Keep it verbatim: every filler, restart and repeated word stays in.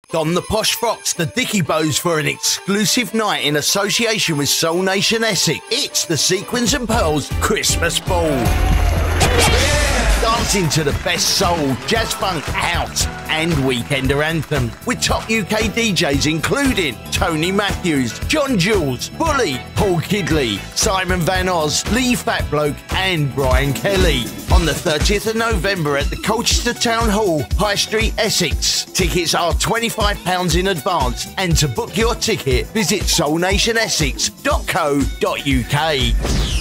Don the posh frocks, the dicky bows for an exclusive night in association with SoulNation Essex. It's the Sequins and Pearls Christmas Ball. Yeah! Dancing to the best soul, jazz funk, house and weekender anthem with top U K D Js including Tony Matthews, John Jules, Bully, Paul Kidley, Simon Van Oz, Lee Fatbloke and Brian Kelly on the thirtieth of November at the Colchester Town Hall, High Street, Essex. Tickets are twenty-five pounds in advance, and to book your ticket visit soul nation essex dot co dot uk.